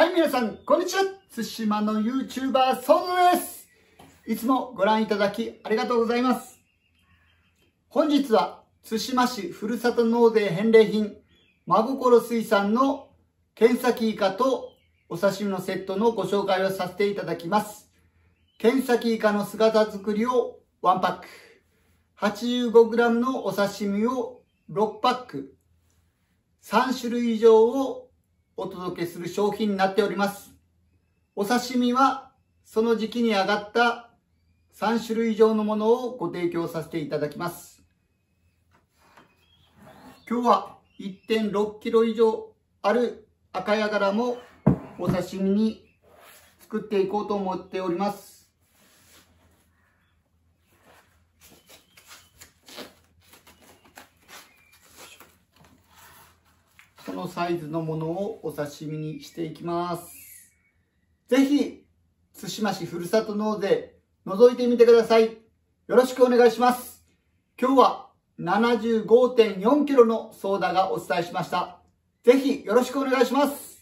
はい、皆さん、こんにちは。対馬の YouTuber、ソウゾです。いつもご覧いただきありがとうございます。本日は、対馬市ふるさと納税返礼品、真心水産のケンサキイカとお刺身のセットのご紹介をさせていただきます。ケンサキイカの姿作りを1パック、85g のお刺身を6パック、3種類以上をお届けする商品になっております。お刺身はその時期に上がった3種類以上のものをご提供させていただきます。今日は 1.6 キロ以上ある赤ヤガラもお刺身に作っていこうと思っております。このサイズのものをお刺身にしていきます。ぜひ、対馬市ふるさと納税、覗いてみてください。よろしくお願いします。今日は 75.4 キロのソーダがお伝えしました。ぜひ、よろしくお願いします。